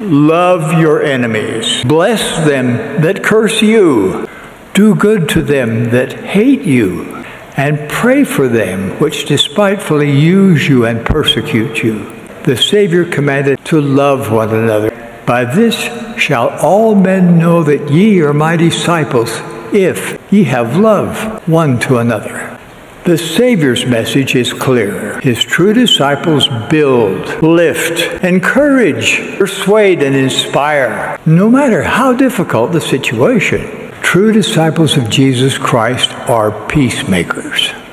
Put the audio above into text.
Love your enemies. Bless them that curse you. Do good to them that hate you. And pray for them which despitefully use you and persecute you. The Savior commanded to love one another. By this shall all men know that ye are my disciples, if ye have love one to another. The Savior's message is clear. His true disciples build, lift, encourage, persuade, and inspire, no matter how difficult the situation. True disciples of Jesus Christ are peacemakers.